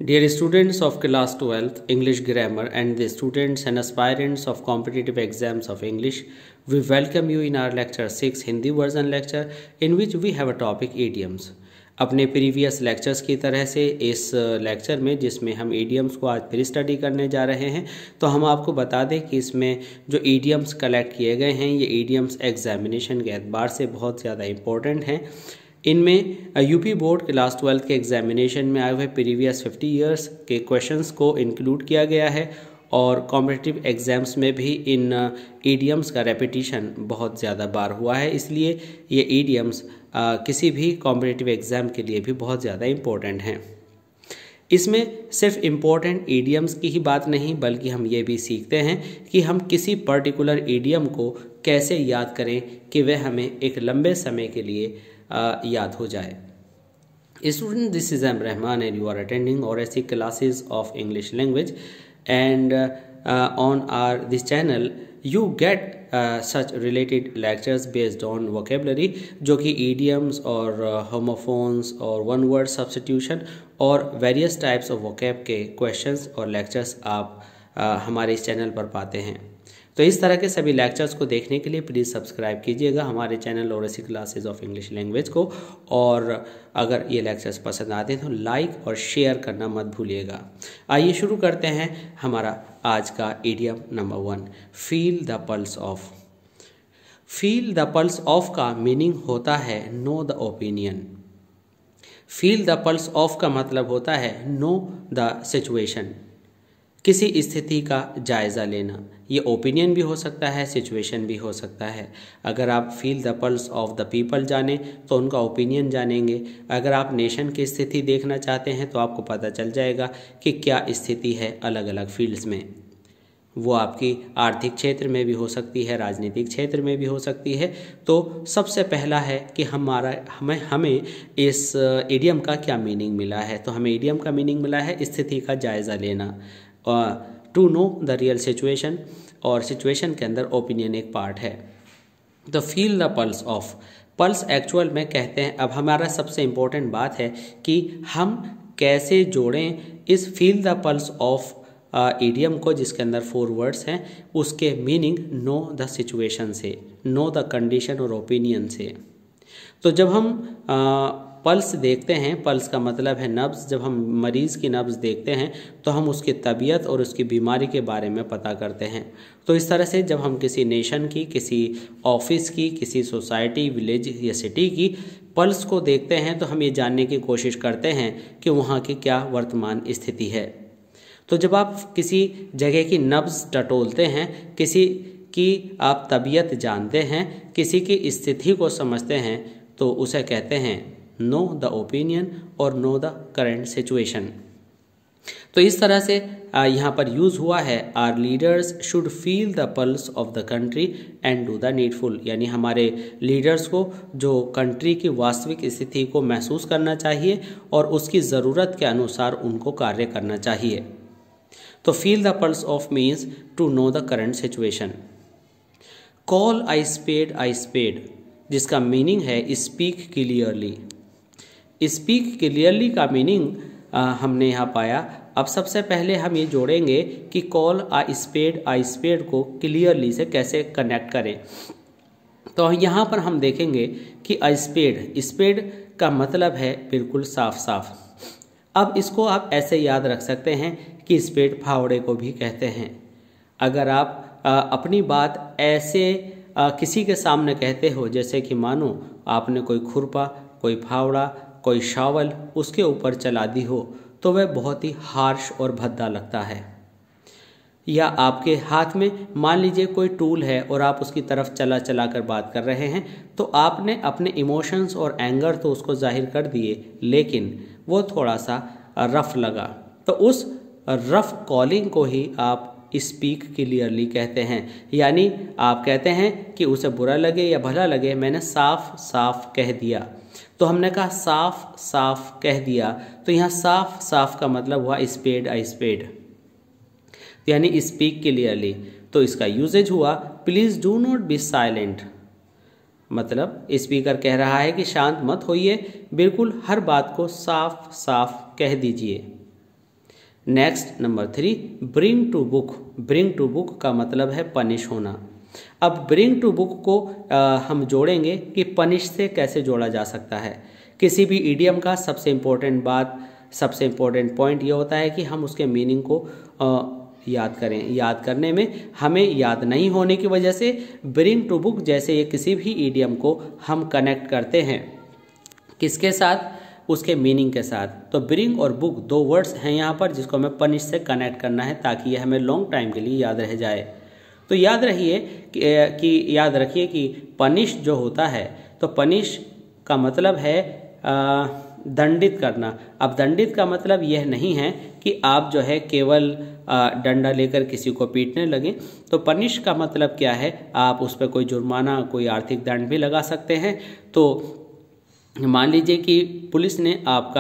Dear students of class 12th English grammar and the students and aspirants of competitive exams of English, we welcome you in our lecture 6 Hindi version lecture in which we have a topic idioms. अपने previous lectures की तरह से इस lecture में जिसमें हम idioms को आज फिर स्टडी करने जा रहे हैं, तो हम आपको बता दें कि इसमें जो ईडियम्स कलेक्ट किए गए हैं ये ईडियम्स एग्जामिनेशन के एतबार से बहुत ज़्यादा इम्पोर्टेंट हैं। इनमें यूपी बोर्ड क्लास 12 के एग्जामिनेशन में आए हुए प्रीवियस 50 ईयर्स के क्वेश्चंस को इंक्लूड किया गया है और कॉम्पिटिटिव एग्ज़ाम्स में भी इन ईडियम्स का रेपिटिशन बहुत ज़्यादा बार हुआ है, इसलिए ये ईडियम्स किसी भी कॉम्पिटिटिव एग्ज़ाम के लिए भी बहुत ज़्यादा इम्पोर्टेंट हैं। इसमें सिर्फ इम्पोर्टेंट ईडियम्स की ही बात नहीं बल्कि हम ये भी सीखते हैं कि हम किसी पर्टिकुलर ईडियम को कैसे याद करें कि वह हमें एक लंबे समय के लिए याद हो जाए। Student, this is M. Rahman and you are attending ORSC classes of English language and on this channel you get such related lectures based on vocabulary जो कि idioms और homophones और one word substitution और various types of vocab के questions और lectures आप हमारे इस चैनल पर पाते हैं। तो इस तरह के सभी लेक्चर्स को देखने के लिए प्लीज़ सब्सक्राइब कीजिएगा हमारे channel oracy classes of English language को, और अगर ये लेक्चर्स पसंद आते हैं तो लाइक और शेयर करना मत भूलिएगा। आइए शुरू करते हैं हमारा आज का idiom number 1, feel the pulse of. Feel the pulse of का मीनिंग होता है know the opinion. Feel the pulse of का मतलब होता है नो द सिचुएशन, किसी स्थिति का जायज़ा लेना। ये ओपिनियन भी हो सकता है, सिचुएशन भी हो सकता है। अगर आप feel the pulse of the people जानें तो उनका ओपिनियन जानेंगे। अगर आप नेशन की स्थिति देखना चाहते हैं तो आपको पता चल जाएगा कि क्या स्थिति है अलग अलग फील्ड्स में। वो आपकी आर्थिक क्षेत्र में भी हो सकती है, राजनीतिक क्षेत्र में भी हो सकती है। तो सबसे पहला है कि हमें इस इडियम का क्या मीनिंग मिला है। तो हमें इडियम का मीनिंग मिला है स्थिति का जायज़ा लेना, to know the real situation, और सिचुएशन के अंदर ओपिनियन एक पार्ट है। तो feel the pulse of, pulse actual में कहते हैं। अब हमारा सबसे इम्पोर्टेंट बात है कि हम कैसे जोड़ें इस feel the pulse of idiom को जिसके अंदर 4 वर्ड्स हैं उसके मीनिंग नो द सिचुएशन से, नो द कंडीशन और ओपिनियन से। तो जब हम पल्स देखते हैं, पल्स का मतलब है नब्ज़। जब हम मरीज़ की नब्ज़ देखते हैं तो हम उसकी तबीयत और उसकी बीमारी के बारे में पता करते हैं। तो इस तरह से जब हम किसी नेशन की, किसी ऑफिस की, किसी सोसाइटी, विलेज या सिटी की पल्स को देखते हैं तो हम ये जानने की कोशिश करते हैं कि वहाँ की क्या वर्तमान स्थिति है। तो जब आप किसी जगह की नब्ज़ टटोलते हैं, किसी की आप तबीयत जानते हैं, किसी की स्थिति को समझते हैं, तो उसे कहते हैं नो द ओपिनियन और नो द करेंट सिचुएशन। तो इस तरह से यहाँ पर यूज़ हुआ है our leaders should feel the pulse of the country and do the needful, यानी हमारे लीडर्स को जो कंट्री की वास्तविक स्थिति को महसूस करना चाहिए और उसकी ज़रूरत के अनुसार उनको कार्य करना चाहिए। तो feel the pulse of means to know the current situation. Call a spade, जिसका मीनिंग है स्पीक क्लियरली। स्पीक क्लियरली का मीनिंग हमने यहाँ पाया। अब सबसे पहले हम ये जोड़ेंगे कि कॉल आई स्पेड को क्लियरली से कैसे कनेक्ट करें। तो यहाँ पर हम देखेंगे कि स्पेड का मतलब है बिल्कुल साफ साफ। अब इसको आप ऐसे याद रख सकते हैं कि स्पेड फावड़े को भी कहते हैं। अगर आप अपनी बात ऐसे किसी के सामने कहते हो जैसे कि मानो आपने कोई खुरपा, कोई फावड़ा, कोई शावल उसके ऊपर चला दी हो, तो वह बहुत ही हार्श और भद्दा लगता है। या आपके हाथ में मान लीजिए कोई टूल है और आप उसकी तरफ चला कर बात कर रहे हैं, तो आपने अपने इमोशंस और एंगर तो उसको जाहिर कर दिए, लेकिन वो थोड़ा सा रफ लगा, तो उस रफ कॉलिंग को ही आप स्पीक क्लियरली कहते हैं। यानी आप कहते हैं कि उसे बुरा लगे या भला लगे, मैंने साफ साफ कह दिया। तो हमने कहा साफ साफ कह दिया, तो यहाँ साफ साफ का मतलब हुआ स्पेड, यानी स्पीक क्लियरली। तो इसका यूजेज हुआ please do not be silent, मतलब स्पीकर कह रहा है कि शांत मत होइए, बिल्कुल हर बात को साफ साफ कह दीजिए। Next number 3, bring to book. Bring to book का मतलब है पनिश होना। अब ब्रिंग टू बुक को हम जोड़ेंगे कि पनिश से कैसे जोड़ा जा सकता है। किसी भी इडियम का सबसे इम्पोर्टेंट पॉइंट ये होता है कि हम उसके मीनिंग को याद करें। याद करने में हमें याद नहीं होने की वजह से ब्रिंग टू बुक जैसे ये किसी भी इडियम को हम कनेक्ट करते हैं, किसके साथ? उसके मीनिंग के साथ। तो ब्रिंग और बुक दो वर्ड्स हैं यहाँ पर जिसको हमें पनिश से कनेक्ट करना है ताकि ये हमें लॉन्ग टाइम के लिए याद रह जाए। तो याद रखिए कि पनिश जो होता है, तो पनिश का मतलब है दंडित करना। अब दंडित का मतलब यह नहीं है कि आप जो है केवल डंडा लेकर किसी को पीटने लगे। तो पनिश का मतलब क्या है? आप उस पर कोई जुर्माना, कोई आर्थिक दंड भी लगा सकते हैं। तो मान लीजिए कि पुलिस ने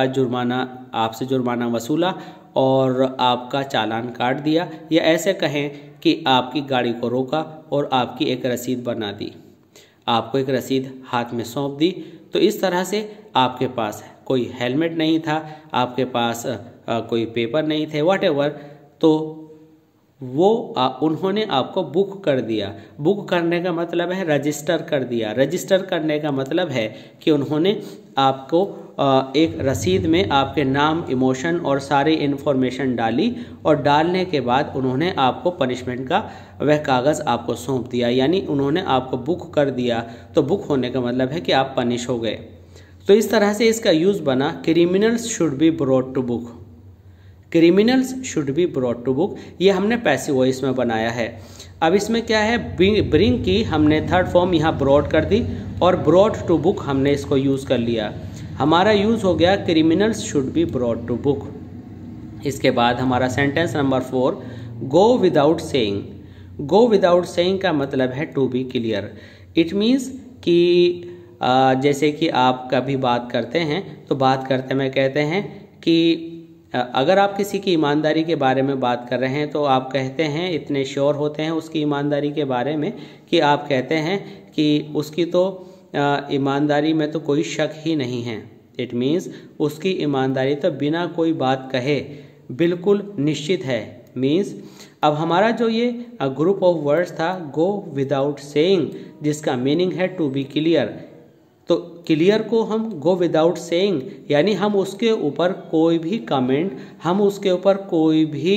आपसे जुर्माना वसूला और आपका चालान काट दिया, या ऐसे कहें कि आपकी गाड़ी को रोका और आपकी एक रसीद बना दी, आपको एक रसीद हाथ में सौंप दी। तो इस तरह से आपके पास कोई हेलमेट नहीं था, आपके पास कोई पेपर नहीं थे, व्हाटएवर, तो वो उन्होंने आपको बुक कर दिया। बुक करने का मतलब है रजिस्टर कर दिया। रजिस्टर करने का मतलब है कि उन्होंने आपको एक रसीद में आपके नाम, इमोशन और सारी इन्फॉर्मेशन डाली, और डालने के बाद उन्होंने आपको पनिशमेंट का वह कागज़ आपको सौंप दिया, यानी उन्होंने आपको बुक कर दिया। तो बुक होने का मतलब है कि आप पनिश हो गए। तो इस तरह से इसका यूज़ बना, criminals should be brought to book. Criminals should be brought to book, ये हमने पैसिव वॉइस में बनाया है। अब इसमें क्या है, ब्रिंग की हमने थर्ड फॉर्म यहाँ ब्रॉट कर दी, और ब्रॉट टू बुक हमने इसको यूज़ कर लिया। हमारा यूज़ हो गया criminals should be brought to book. इसके बाद हमारा sentence number 4, go without saying. Go without saying का मतलब है to be clear. It means कि जैसे कि आप कभी बात करते हैं तो बात करते में कहते हैं कि अगर आप किसी की ईमानदारी के बारे में बात कर रहे हैं तो आप कहते हैं, इतने श्योर होते हैं उसकी ईमानदारी के बारे में कि आप कहते हैं कि उसकी तो ईमानदारी में तो कोई शक ही नहीं है। इट मीन्स उसकी ईमानदारी तो बिना कोई बात कहे बिल्कुल निश्चित है। मीन्स अब हमारा जो ये ग्रुप ऑफ वर्ड्स था, गो विदाउट सेइंग, जिसका मीनिंग है टू बी क्लियर, तो क्लियर को हम गो विदाउट सेइंग, यानी हम उसके ऊपर कोई भी कमेंट, हम उसके ऊपर कोई भी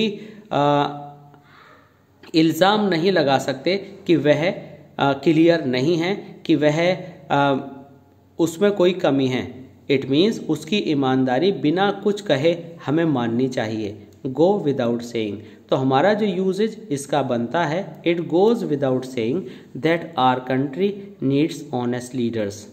इल्ज़ाम नहीं लगा सकते कि वह क्लियर नहीं है, कि वह उसमें कोई कमी है। इट मीन्स उसकी ईमानदारी बिना कुछ कहे हमें माननी चाहिए। गो विदाउट सेइंग, तो हमारा जो यूजेज इसका बनता है, it goes without saying that our country needs honest leaders.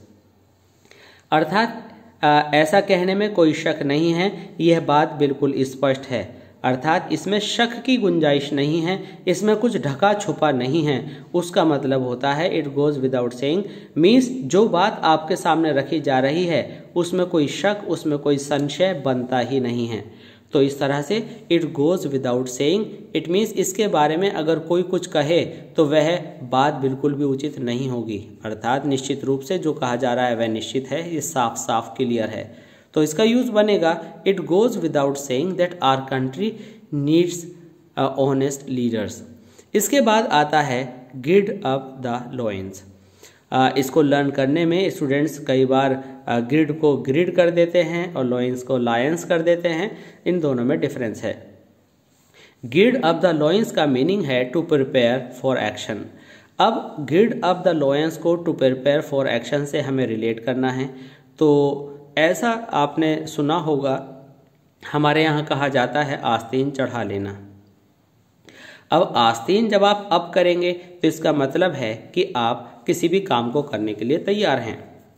अर्थात ऐसा कहने में कोई शक नहीं है, यह बात बिल्कुल स्पष्ट है। अर्थात इसमें शक की गुंजाइश नहीं है, इसमें कुछ ढका छुपा नहीं है। उसका मतलब होता है it goes without saying means जो बात आपके सामने रखी जा रही है उसमें कोई शक, उसमें कोई संशय बनता ही नहीं है। तो इस तरह से it goes without saying, it means इसके बारे में अगर कोई कुछ कहे तो वह बात बिल्कुल भी उचित नहीं होगी। अर्थात निश्चित रूप से जो कहा जा रहा है वह निश्चित है, ये साफ साफ क्लियर है। तो इसका यूज बनेगा it goes without saying that our country needs honest leaders. इसके बाद आता है गिर्ड अप द लोइंस। इसको लर्न करने में स्टूडेंट्स कई बार ग्रिड को ग्रिड कर देते हैं और लॉइंस को लायंस कर देते हैं। इन दोनों में डिफरेंस है। गिर्ड अप द लॉइंस का मीनिंग है टू प्रिपेयर फॉर एक्शन। अब गिर्ड अप द लॉयंस को टू प्रिपेयर फॉर एक्शन से हमें रिलेट करना है। तो ऐसा आपने सुना होगा, हमारे यहाँ कहा जाता है आस्तीन चढ़ा लेना। अब आस्तीन जब आप अप करेंगे तो इसका मतलब है कि आप किसी भी काम को करने के लिए तैयार हैं।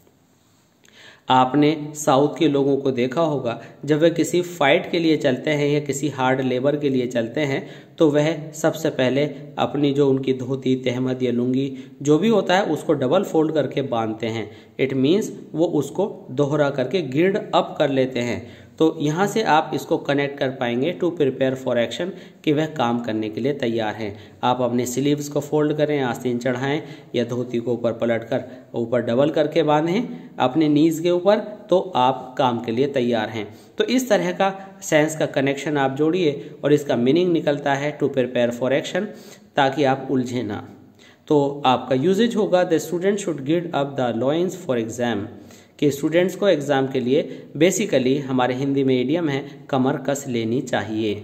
आपने साउथ के लोगों को देखा होगा, जब वे किसी फाइट के लिए चलते हैं या किसी हार्ड लेबर के लिए चलते हैं तो वह सबसे पहले अपनी जो उनकी धोती, तहमद या लुंगी जो भी होता है उसको डबल फोल्ड करके बांधते हैं। इट मीन्स वो उसको दोहरा करके गिर्ड अप कर लेते हैं। तो यहाँ से आप इसको कनेक्ट कर पाएंगे टू प्रिपेयर फॉर एक्शन, कि वह काम करने के लिए तैयार हैं। आप अपने स्लीव्स को फोल्ड करें, आस्तीन चढ़ाएं या धोती को ऊपर पलट कर ऊपर डबल करके बांधें, अपने नीज के ऊपर तो आप काम के लिए तैयार हैं। तो इस तरह का सेंस का कनेक्शन आप जोड़िए और इसका मीनिंग निकलता है टू प्रिपेयर फॉर एक्शन, ताकि आप उलझे ना। तो आपका यूजेज होगा द स्टूडेंट शुड गिड up the loins for exam, कि स्टूडेंट्स को एग्जाम के लिए बेसिकली हमारे हिंदी में इडियम है कमर कस लेनी चाहिए।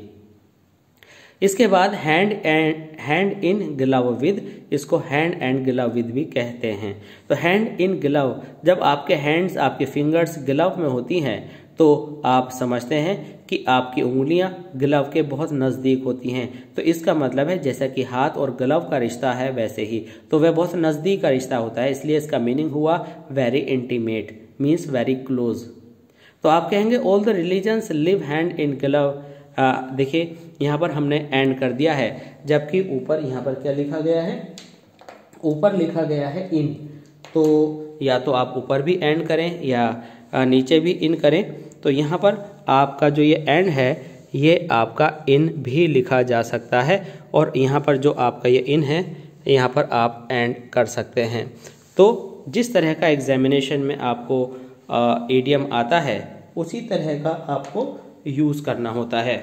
इसके बाद हैंड इन ग्लव विद, इसको हैंड एंड ग्लव विद भी कहते हैं। तो हैंड इन ग्लव, जब आपके हैंड्स आपके फिंगर्स ग्लव में होती हैं तो आप समझते हैं कि आपकी उंगलियां ग्लव के बहुत नज़दीक होती हैं। तो इसका मतलब है जैसा कि हाथ और ग्लव का रिश्ता है वैसे ही तो वह बहुत नज़दीक का रिश्ता होता है, इसलिए इसका मीनिंग हुआ very intimate, means very close. तो आप कहेंगे all the religions live hand in glove. देखिए यहाँ पर हमने एंड कर दिया है, जबकि ऊपर यहाँ पर क्या लिखा गया है, ऊपर लिखा गया है इन। तो या तो आप ऊपर भी एंड करें या नीचे भी इन करें। तो यहाँ पर आपका जो ये एंड है ये आपका इन भी लिखा जा सकता है, और यहाँ पर जो आपका ये इन है यहाँ पर आप एंड कर सकते हैं। तो जिस तरह का एग्जामिनेशन में आपको इडियम आता है उसी तरह का आपको यूज़ करना होता है।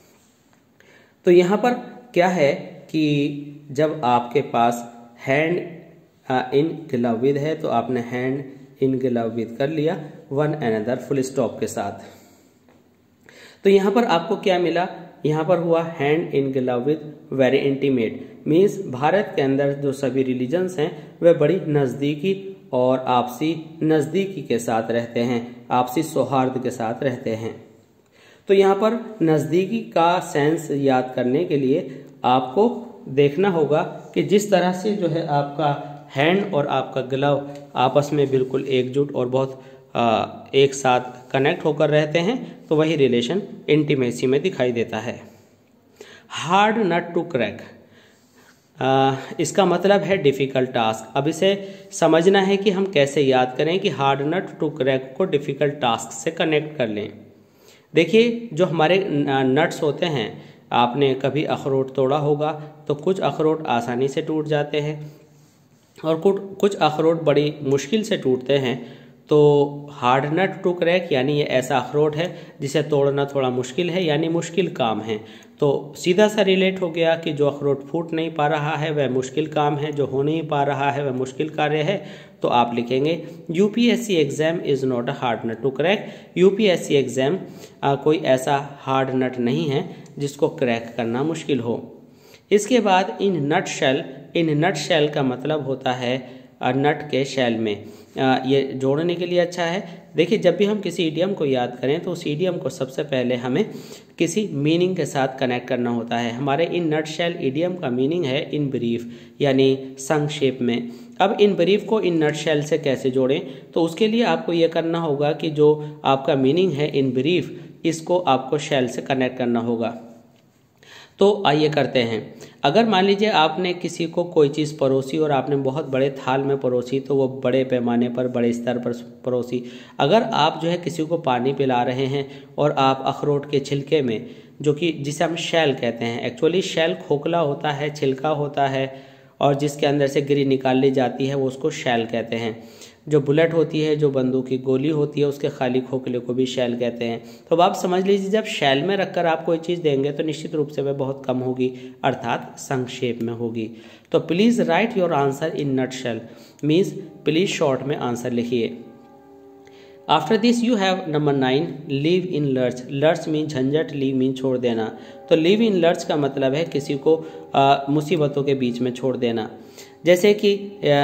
तो यहाँ पर क्या है कि जब आपके पास हैंड इन ग्लव विद है तो आपने हैंड इन ग्लव विद कर लिया वन अनदर फुल स्टॉप के साथ। तो यहाँ पर आपको क्या मिला, यहाँ पर हुआ hand in glove with very intimate, means Bharat के अंदर जो सभी रिलीजन्स हैं वे बड़ी नज़दीकी और आपसी नज़दीकी के साथ रहते हैं, आपसी सौहार्द के साथ रहते हैं। तो यहाँ पर नज़दीकी का सेंस याद करने के लिए आपको देखना होगा कि जिस तरह से जो है आपका हैंड और आपका ग्लव आपस में बिल्कुल एकजुट और बहुत एक साथ कनेक्ट होकर रहते हैं, तो वही रिलेशन इंटीमेसी में दिखाई देता है। हार्ड नट टू क्रैक, इसका मतलब है डिफ़िकल्ट टास्क। अब इसे समझना है कि हम कैसे याद करें कि हार्ड नट टू क्रैक को डिफ़िकल्ट टास्क से कनेक्ट कर लें। देखिए जो हमारे नट्स होते हैं, आपने कभी अखरोट तोड़ा होगा तो कुछ अखरोट आसानी से टूट जाते हैं और कुछ अखरोट बड़ी मुश्किल से टूटते हैं। तो हार्ड नट टू क्रैक यानी ये ऐसा अखरोट है जिसे तोड़ना थोड़ा मुश्किल है, यानी मुश्किल काम है। तो सीधा सा रिलेट हो गया कि जो अखरोट फूट नहीं पा रहा है वह मुश्किल काम है, जो हो नहीं पा रहा है वह मुश्किल कार्य है। तो आप लिखेंगे UPSC exam is not a hard nut to crack. UPSC exam कोई ऐसा हार्ड नट नहीं है जिसको क्रैक करना मुश्किल हो। इसके बाद इन नट शेल का मतलब होता है नट के शेल में। ये जोड़ने के लिए अच्छा है। देखिए जब भी हम किसी इडियम को याद करें तो उस इडियम को सबसे पहले हमें किसी मीनिंग के साथ कनेक्ट करना होता है। हमारे इन नट शेल इडियम का मीनिंग है इन ब्रीफ, यानी संक्षेप में। अब इन ब्रीफ को इन नट शेल से कैसे जोड़ें, तो उसके लिए आपको ये करना होगा कि जो आपका मीनिंग है इन ब्रीफ, इसको आपको शेल से कनेक्ट करना होगा। तो आइए करते हैं। अगर मान लीजिए आपने किसी को कोई चीज़ परोसी और आपने बहुत बड़े थाल में परोसी, तो वो बड़े पैमाने पर बड़े स्तर पर परोसी। अगर आप जो है किसी को पानी पिला रहे हैं और आप अखरोट के छिलके में, जो कि जिसे हम शैल कहते हैं, एक्चुअली शैल खोखला होता है, छिलका होता है और जिसके अंदर से गिरी निकाल ली जाती है वो उसको शैल कहते हैं। जो बुलेट होती है, जो बंदूक की गोली होती है, उसके खाली खोखले को भी शैल कहते हैं। तो अब आप समझ लीजिए जब शैल में रखकर आप कोई चीज़ देंगे तो निश्चित रूप से वह बहुत कम होगी, अर्थात संक्षेप में होगी। तो please write your answer in nutshell, means please short में आंसर लिखिए। After this you have number 9 leave in lurch. Lurch mean झंझट, लीव मीन छोड़ देना। तो लिव इन लर्च का मतलब है किसी को मुसीबतों के बीच में छोड़ देना। जैसे कि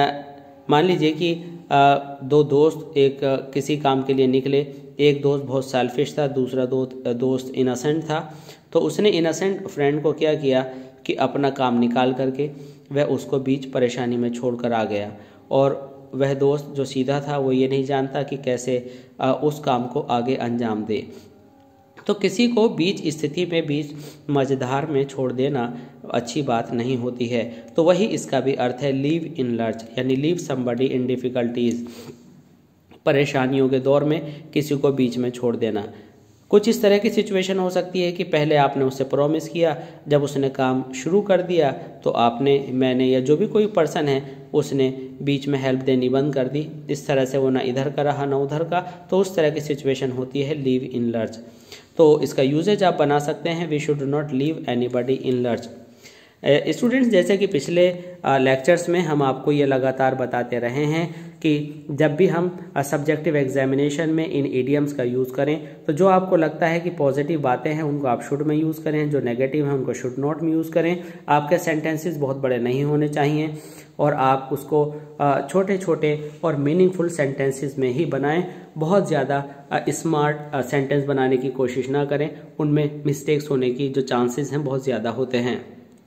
मान लीजिए कि दो दोस्त किसी काम के लिए निकले। एक दोस्त बहुत सेल्फिश था, दूसरा दोस्त इनोसेंट था। तो उसने इनोसेंट फ्रेंड को क्या किया कि अपना काम निकाल करके वह उसको बीच परेशानी में छोड़कर आ गया, और वह दोस्त जो सीधा था वो ये नहीं जानता कि कैसे उस काम को आगे अंजाम दे। तो किसी को बीच स्थिति में, बीच मझधार में छोड़ देना अच्छी बात नहीं होती है। तो वही इसका भी अर्थ है लीव इन लर्च, यानी लीव समबडी इन डिफ़िकल्टीज, परेशानियों के दौर में किसी को बीच में छोड़ देना। कुछ इस तरह की सिचुएशन हो सकती है कि पहले आपने उससे प्रॉमिस किया, जब उसने काम शुरू कर दिया तो मैंने या जो भी कोई पर्सन है उसने बीच में हेल्प देनी बंद कर दी। इस तरह से वो ना इधर का रहा ना उधर का, तो उस तरह की सिचुएशन होती है लीव इन लर्च। तो इसका यूजेज आप बना सकते हैं, we should not leave anybody in lurch. Students, जैसे कि पिछले लेक्चर्स में हम आपको ये लगातार बताते रहे हैं कि जब भी हम सब्जेक्टिव एग्जामिनेशन में इन इडियम्स का यूज़ करें तो जो आपको लगता है कि पॉजिटिव बातें हैं उनको आप शुड में यूज़ करें, जो नेगेटिव हैं उनको शुड नॉट में यूज़ करें। आपके सेंटेंसेस बहुत बड़े नहीं होने चाहिए और आप उसको छोटे छोटे और मीनिंगफुल सेंटेंसेस में ही बनाएं। बहुत ज़्यादा स्मार्ट सेंटेंस बनाने की कोशिश ना करें, उनमें मिस्टेक्स होने की जो चांसेस हैं बहुत ज़्यादा होते हैं।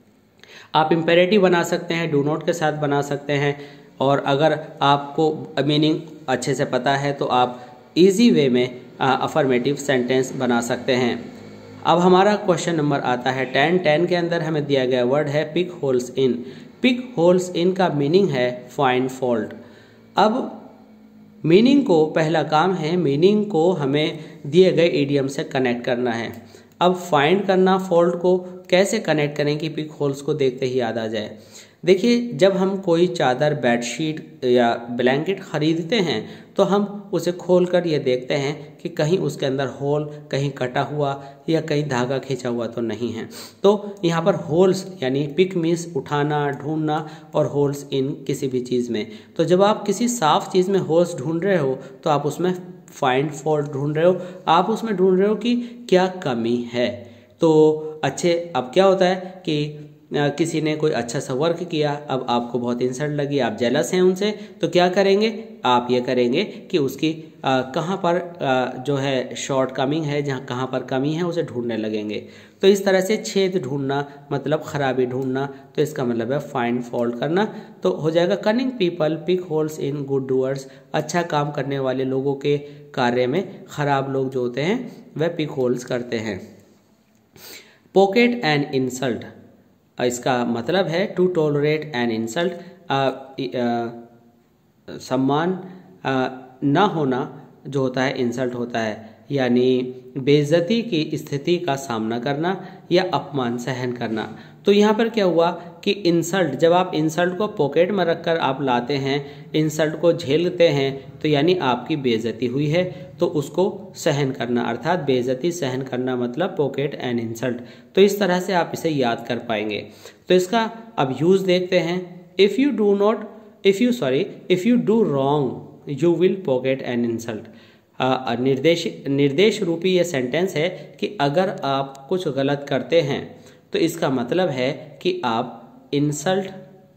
आप इम्पेरेटिव बना सकते हैं, डू नॉट के साथ बना सकते हैं, और अगर आपको मीनिंग अच्छे से पता है तो आप इजी वे में अफर्मेटिव सेंटेंस बना सकते हैं। अब हमारा क्वेश्चन नंबर आता है 10 के अंदर हमें दिया गया वर्ड है pick holes in. Pick holes in का मीनिंग है फाइंड फॉल्ट। अब मीनिंग को, पहला काम है मीनिंग को हमें दिए गए इडियम से कनेक्ट करना है। अब फाइंड करना, फॉल्ट को कैसे कनेक्ट करें कि पिक होल्स को देखते ही याद आ जाए। देखिए, जब हम कोई चादर, बेडशीट या ब्लैंकेट खरीदते हैं तो हम उसे खोलकर ये देखते हैं कि कहीं उसके अंदर होल, कहीं कटा हुआ या कहीं धागा खींचा हुआ तो नहीं है। तो यहाँ पर होल्स यानी पिक मीन्स उठाना, ढूंढना, और होल्स इन किसी भी चीज़ में। तो जब आप किसी साफ चीज़ में होल्स ढूंढ रहे हो तो आप उसमें फाइंड फॉल्ट ढूंढ रहे हो, आप उसमें ढूंढ रहे हो कि क्या कमी है। तो अब क्या होता है कि किसी ने कोई अच्छा सा वर्क किया, अब आपको बहुत इंसल्ट लगी, आप जेलस हैं उनसे, तो क्या करेंगे, आप ये करेंगे कि उसकी कहाँ पर जो है शॉर्ट कमिंग है, जहाँ कहाँ पर कमी है उसे ढूंढने लगेंगे। तो इस तरह से छेद ढूंढना मतलब खराबी ढूंढना, तो इसका मतलब है फाइंड फॉल्ट करना। तो हो जाएगा cunning people pick holes in good doers. अच्छा काम करने वाले लोगों के कार्य में खराब लोग जो होते हैं वह पिक होल्स करते हैं। पोकेट एंड इंसल्ट, इसका मतलब है टू टॉलरेट एन इंसल्ट, सम्मान ना होना जो होता है इंसल्ट होता है, यानी बेइज्जती की स्थिति का सामना करना या अपमान सहन करना। तो यहाँ पर क्या हुआ कि इंसल्ट, जब आप इंसल्ट को पॉकेट में रखकर आप लाते हैं, इंसल्ट को झेलते हैं, तो यानी आपकी बेइज्जती हुई है, तो उसको सहन करना, अर्थात बेइज्जती सहन करना मतलब पॉकेट एंड इंसल्ट। तो इस तरह से आप इसे याद कर पाएंगे। तो इसका अब यूज देखते हैं। If you do wrong you will pocket an insult. निर्देश रूपी ये सेंटेंस है कि अगर आप कुछ गलत करते हैं तो इसका मतलब है कि आप इंसल्ट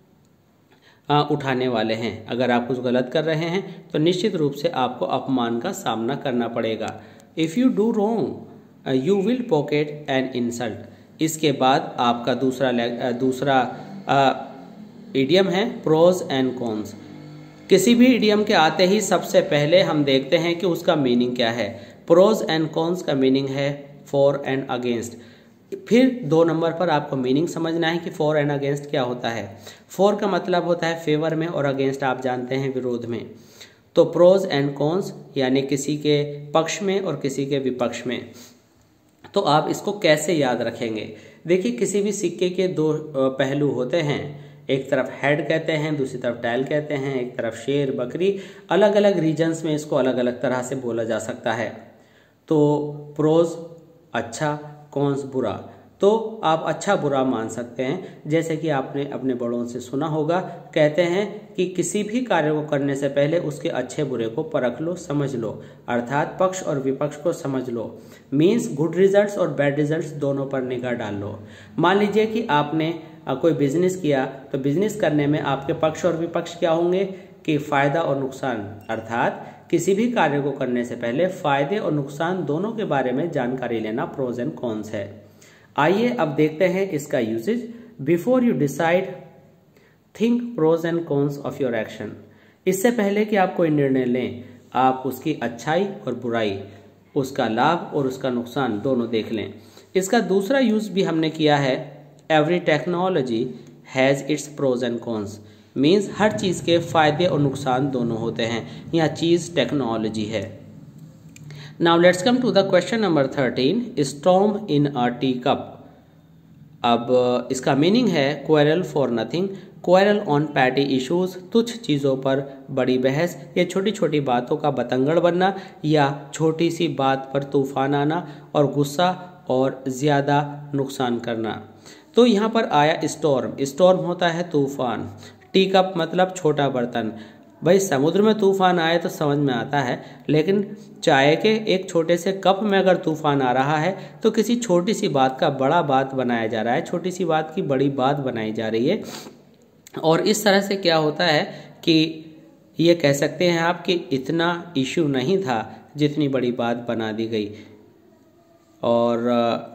उठाने वाले हैं। अगर आप कुछ गलत कर रहे हैं तो निश्चित रूप से आपको अपमान का सामना करना पड़ेगा। If you do wrong you will pocket an insult. इसके बाद आपका दूसरा इडियम है प्रोज एंड कॉन्स। किसी भी इडियम के आते ही सबसे पहले हम देखते हैं कि उसका मीनिंग क्या है। प्रोज एंड कॉन्स का मीनिंग है फॉर एंड अगेंस्ट। फिर 2 नंबर पर आपको मीनिंग समझना है कि फॉर एंड अगेंस्ट क्या होता है। फॉर का मतलब होता है फेवर में और अगेंस्ट आप जानते हैं विरोध में। तो प्रोज एंड कॉन्स यानी किसी के पक्ष में और किसी के विपक्ष में। तो आप इसको कैसे याद रखेंगे। देखिए, किसी भी सिक्के के 2 पहलू होते हैं। एक तरफ हेड कहते हैं, दूसरी तरफ टेल कहते हैं, एक तरफ शेर, बकरी। अलग अलग रीजन्स में इसको अलग अलग तरह से बोला जा सकता है। तो प्रोज अच्छा, कॉन्स बुरा। तो आप अच्छा बुरा मान सकते हैं। जैसे कि आपने अपने बड़ों से सुना होगा, कहते हैं कि किसी भी कार्य को करने से पहले उसके अच्छे बुरे को परख लो, समझ लो, अर्थात पक्ष और विपक्ष को समझ लो। मीन्स गुड रिजल्ट्स और बैड रिजल्ट्स दोनों पर निगाह डाल लो। मान लीजिए कि आपने कोई बिजनेस किया, तो बिजनेस करने में आपके पक्ष और विपक्ष क्या होंगे कि फायदा और नुकसान, अर्थात किसी भी कार्य को करने से पहले फायदे और नुकसान दोनों के बारे में जानकारी लेना प्रोज एंड कॉन्स है। आइए अब देखते हैं इसका usage. Before you decide think pros and cons of your action. इससे पहले कि आप कोई निर्णय लें, आप उसकी अच्छाई और बुराई, उसका लाभ और उसका नुकसान दोनों देख लें। इसका दूसरा यूज भी हमने किया है, every technology has its pros and cons. Means हर चीज़ के फायदे और नुकसान दोनों होते हैं। यह चीज़ टेक्नोलॉजी है। Now let's come to the question number 13, storm in a teacup. अब इसका मीनिंग है quarrel for nothing, quarrel on petty issues, तुच्छ चीज़ों पर बड़ी बहस या छोटी छोटी बातों का बतंगड़ बनना या छोटी सी बात पर तूफान आना और गुस्सा और ज़्यादा नुकसान करना। तो यहाँ पर आया स्टॉर्म, स्टॉर्म होता है तूफान, टी कप मतलब छोटा बर्तन। भाई समुद्र में तूफान आए तो समझ में आता है, लेकिन चाय के एक छोटे से कप में अगर तूफान आ रहा है तो किसी छोटी सी बात का बड़ा बात बनाया जा रहा है, छोटी सी बात की बड़ी बात बनाई जा रही है। और इस तरह से क्या होता है कि ये कह सकते हैं आप कि इतना इश्यू नहीं था जितनी बड़ी बात बना दी गई, और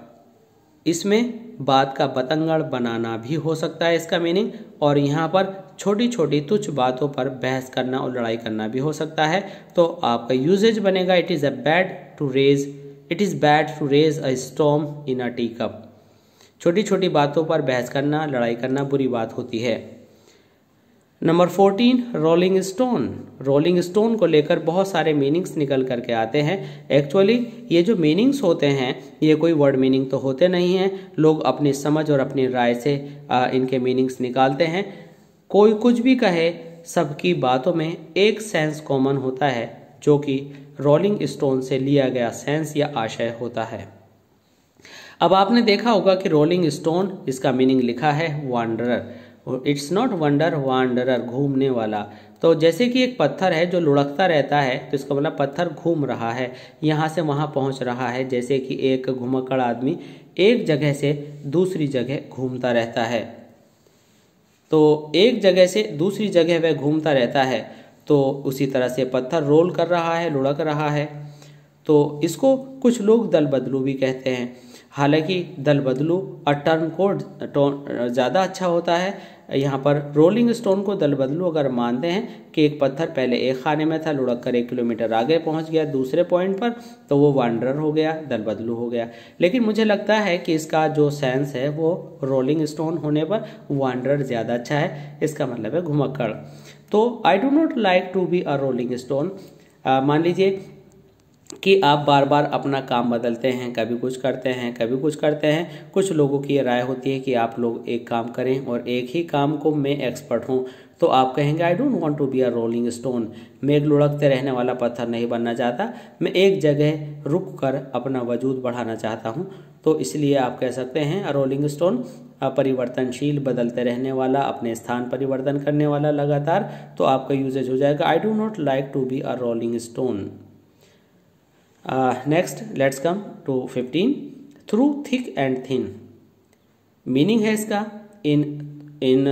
इसमें बात का बतंगड़ बनाना भी हो सकता है इसका मीनिंग। और यहाँ पर छोटी छोटी तुच्छ बातों पर बहस करना और लड़ाई करना भी हो सकता है। तो आपका यूजेज बनेगा it is bad to raise a storm in a teacup. छोटी छोटी बातों पर बहस करना, लड़ाई करना बुरी बात होती है। Number 14, rolling stone. Rolling stone को लेकर बहुत सारे मीनिंग्स निकल करके आते हैं। एक्चुअली ये जो मीनिंग्स होते हैं ये कोई वर्ड मीनिंग तो होते नहीं हैं, लोग अपनी समझ और अपनी राय से इनके मीनिंग्स निकालते हैं। कोई कुछ भी कहे, सबकी बातों में एक सेंस कॉमन होता है जो कि रोलिंग स्टोन से लिया गया सेंस या आशय होता है। अब आपने देखा होगा कि रोलिंग स्टोन, इसका मीनिंग लिखा है wanderer. It's not wonder, wanderer, घूमने वाला। तो जैसे कि एक पत्थर है जो लुढ़कता रहता है तो इसका मतलब पत्थर घूम रहा है, यहाँ से वहाँ पहुँच रहा है। जैसे कि एक घुमक्कड़ आदमी एक जगह से दूसरी जगह घूमता रहता है, तो एक जगह से दूसरी जगह वह घूमता रहता है, तो उसी तरह से पत्थर रोल कर रहा है, लुढ़क रहा है। तो इसको कुछ लोग दल बदलू भी कहते हैं। हालांकि दल बदलू और टर्न कोड ज़्यादा अच्छा होता है। यहाँ पर रोलिंग स्टोन को दल बदलू अगर मानते हैं कि एक पत्थर पहले एक खाने में था, लुढ़क कर 1 किलोमीटर आगे पहुँच गया दूसरे पॉइंट पर, तो वो वांडरर हो गया, दल बदलू हो गया। लेकिन मुझे लगता है कि इसका जो सेंस है वो रोलिंग स्टोन होने पर वांडरर ज़्यादा अच्छा है, इसका मतलब है घुमक्कड़। तो I do not like to be a rolling stone. मान लीजिए कि आप बार बार अपना काम बदलते हैं, कभी कुछ करते हैं कभी कुछ करते हैं। कुछ लोगों की ये राय होती है कि आप लोग एक काम करें और एक ही काम को मैं एक्सपर्ट हूँ, तो आप कहेंगे I don't want to be a rolling stone. मैं एक लुढ़कते रहने वाला पत्थर नहीं बनना चाहता, मैं एक जगह रुक कर अपना वजूद बढ़ाना चाहता हूँ। तो इसलिए आप कह सकते हैं अ रोलिंग स्टोन, परिवर्तनशील, बदलते रहने वाला, अपने स्थान परिवर्तन करने वाला लगातार। तो आपका यूजेज हो जाएगा I do not like to be a rolling stone. Next let's come to 15, through thick and thin. Meaning है इसका इन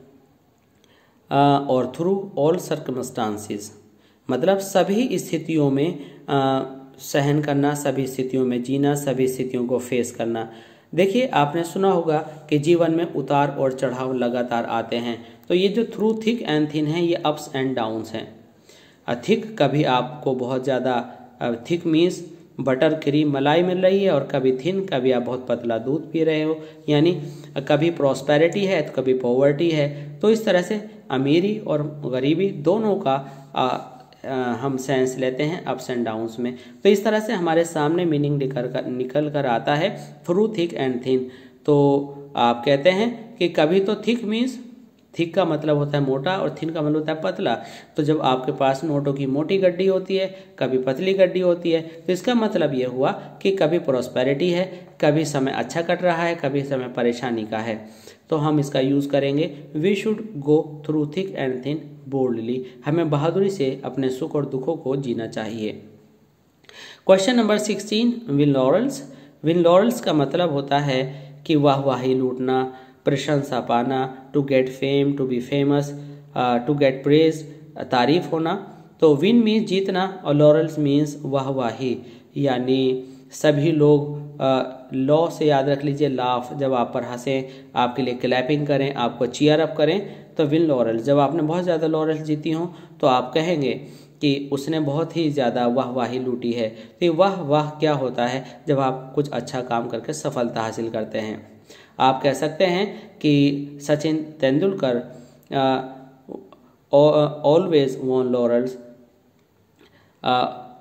और थ्रू ऑल सर्कमस्टांसिस, मतलब सभी स्थितियों में सहन करना, सभी स्थितियों में जीना, सभी स्थितियों को फेस करना। देखिए आपने सुना होगा कि जीवन में उतार और चढ़ाव लगातार आते हैं, तो ये जो थ्रू थिक एंड थिन है ये अप्स एंड डाउन्स हैं। थिक, कभी आपको बहुत ज़्यादा थिक मीन्स बटर क्रीम मलाई मिल रही है, और कभी थिन, कभी आप बहुत पतला दूध पी रहे हो, यानी कभी प्रॉस्पेरिटी है तो कभी पॉवर्टी है। तो इस तरह से अमीरी और गरीबी दोनों का हम सेंस लेते हैं अप्स एंड डाउन्स में। तो इस तरह से हमारे सामने मीनिंग निकल कर आता है थ्रू थिक एंड थिन। तो आप कहते हैं कि कभी तो थिक मीन्स, थिक का मतलब होता है मोटा और थिन का मतलब होता है पतला। तो जब आपके पास नोटों की मोटी गड्डी होती है, कभी पतली गड्डी होती है, तो इसका मतलब ये हुआ कि कभी प्रॉस्पेरिटी है, कभी समय अच्छा कट रहा है, कभी समय परेशानी का है। तो हम इसका यूज़ करेंगे we should go through thick and thin boldly. हमें बहादुरी से अपने सुख और दुखों को जीना चाहिए। Question number 16, win laurels. Win laurels का मतलब होता है कि वाहवाही लूटना, प्रशंसा पाना, to get fame, to be famous, to get praise, तारीफ होना। तो विन मीन्स जीतना और लॉरेल्स मीन्स वाहवाही, यानी सभी लोग लॉ से याद रख लीजिए, लाफ, जब आप पर हंसें, आपके लिए क्लैपिंग करें, आपको चीयर अप करें, तो विन लॉरेल्स। जब आपने बहुत ज़्यादा लॉरेल्स जीती हों तो आप कहेंगे कि उसने बहुत ही ज़्यादा वाहवाही लूटी है। तो वाह क्या होता है जब आप कुछ अच्छा काम करके सफलता हासिल करते हैं। आप कह सकते हैं कि Sachin Tendulkar always won laurels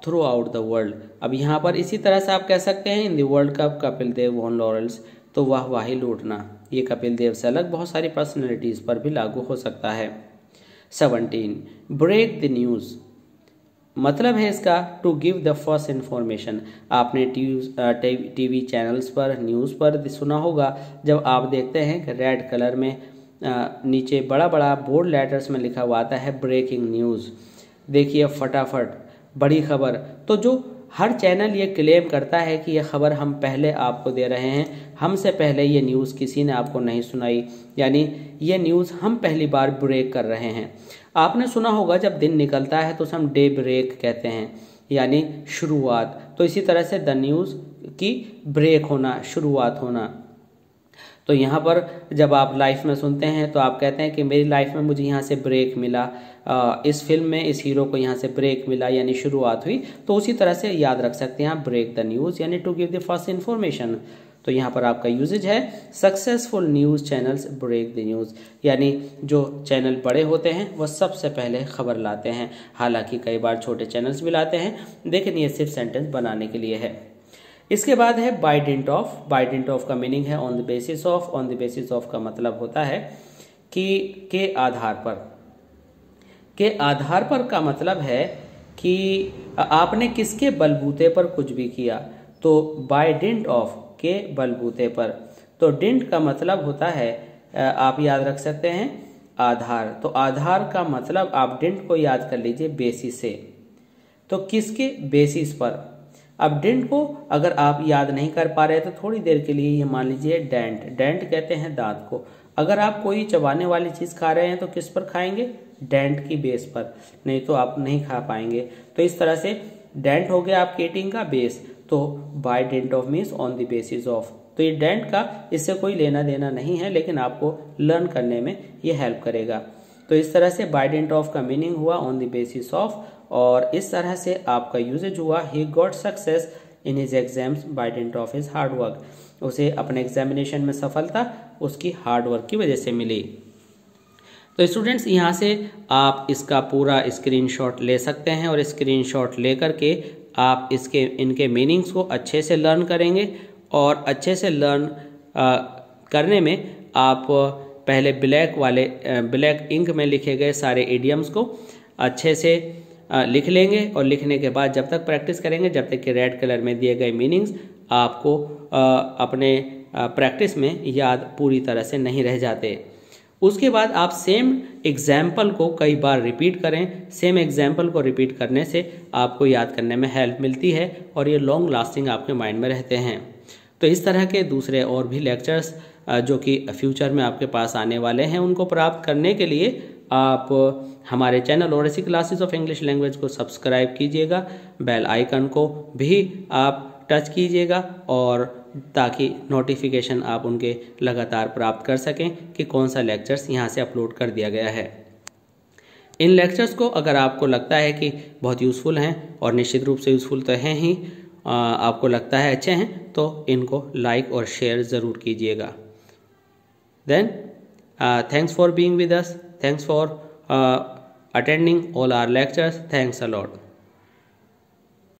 throughout the world. अब यहाँ पर इसी तरह से आप कह सकते हैं in the world cup Kapil Dev won laurels, तो वाहवाही लूटना। ये कपिल देव से अलग बहुत सारी पर्सनैलिटीज़ पर भी लागू हो सकता है। 17 ब्रेक द न्यूज़, मतलब है इसका to give the first information. आपने टीवी चैनल्स पर न्यूज़ पर सुना होगा, जब आप देखते हैं कि रेड कलर में नीचे बड़ा बड़ा बोल्ड लेटर्स में लिखा हुआ आता है ब्रेकिंग न्यूज़। देखिए फटाफट बड़ी खबर, तो जो हर चैनल ये क्लेम करता है कि यह खबर हम पहले आपको दे रहे हैं, हमसे पहले ये न्यूज़ किसी ने आपको नहीं सुनाई, यानी ये न्यूज़ हम पहली बार ब्रेक कर रहे हैं। आपने सुना होगा जब दिन निकलता है तो उसे हम डे ब्रेक कहते हैं, यानी शुरुआत। तो इसी तरह से द न्यूज़ की ब्रेक होना, शुरुआत होना। तो यहाँ पर जब आप लाइफ में सुनते हैं तो आप कहते हैं कि मेरी लाइफ में मुझे यहाँ से ब्रेक मिला, इस फिल्म में इस हीरो को यहाँ से ब्रेक मिला, यानी शुरुआत हुई। तो उसी तरह से याद रख सकते हैं आप ब्रेक द न्यूज़, यानी to give the first information. तो यहाँ पर आपका यूजेज है successful news channels break the news, यानी जो चैनल बड़े होते हैं वह सबसे पहले खबर लाते हैं। हालांकि कई बार छोटे चैनल्स भी लाते हैं, लेकिन ये सिर्फ सेंटेंस बनाने के लिए है। इसके बाद है by dint of. By dint of का मीनिंग है on the basis of. On the basis of का मतलब होता है कि के आधार पर। के आधार पर का मतलब है कि आपने किसके बलबूते पर कुछ भी किया, तो बाय डिंट ऑफ, के बलबूते पर। तो डिंट का मतलब होता है, आप याद रख सकते हैं आधार। तो आधार का मतलब आप डिंट को याद कर लीजिए बेसिस से। तो किसके बेसिस पर। अब डिंट को अगर आप याद नहीं कर पा रहे तो थोड़ी देर के लिए ये मान लीजिए डेंट। डेंट कहते हैं दांत को। अगर आप कोई चबाने वाली चीज़ खा रहे हैं तो किस पर खाएंगे, डेंट की बेस पर, नहीं तो आप नहीं खा पाएंगे। तो इस तरह से डेंट हो गया आपकी ईटिंग का बेस। तो by dent of means on the basis of. तो ये डेंट का इससे कोई लेना देना नहीं है, लेकिन आपको लर्न करने में ये हेल्प करेगा। तो इस तरह से बाय डेंट ऑफ का मीनिंग हुआ ऑन द बेसिस ऑफ, और इस तरह से आपका यूजेज हुआ he got success in his exams by dent of his hard work. उसे अपने एग्जामिनेशन में सफलता उसकी हार्ड वर्क की वजह से मिली। तो स्टूडेंट्स यहाँ से आप इसका पूरा स्क्रीनशॉट ले सकते हैं, और स्क्रीनशॉट लेकर के आप इनके मीनिंग्स को अच्छे से लर्न करेंगे। और अच्छे से लर्न करने में आप पहले ब्लैक इंक में लिखे गए सारे इडियम्स को अच्छे से लिख लेंगे, और लिखने के बाद जब तक प्रैक्टिस करेंगे, जब तक कि रेड कलर में दिए गए मीनिंग्स आपको अपने प्रैक्टिस में याद पूरी तरह से नहीं रह जाते। उसके बाद आप सेम एग्जाम्पल को कई बार रिपीट करें। सेम एग्जाम्पल को रिपीट करने से आपको याद करने में हेल्प मिलती है, और ये लॉन्ग लास्टिंग आपके माइंड में रहते हैं। तो इस तरह के दूसरे और भी लेक्चर्स जो कि फ्यूचर में आपके पास आने वाले हैं, उनको प्राप्त करने के लिए आप हमारे channel Odyssey classes of English language को सब्सक्राइब कीजिएगा। बेल आइकन को भी आप टच कीजिएगा, और ताकि नोटिफिकेशन आप उनके लगातार प्राप्त कर सकें कि कौन सा लेक्चर्स यहाँ से अपलोड कर दिया गया है। इन लेक्चर्स को अगर आपको लगता है कि बहुत यूज़फुल हैं, और निश्चित रूप से यूज़फुल तो हैं ही, आपको लगता है अच्छे हैं, तो इनको लाइक और शेयर ज़रूर कीजिएगा। Then thanks for being with us. Thanks for attending all our lectures. Thanks a lot.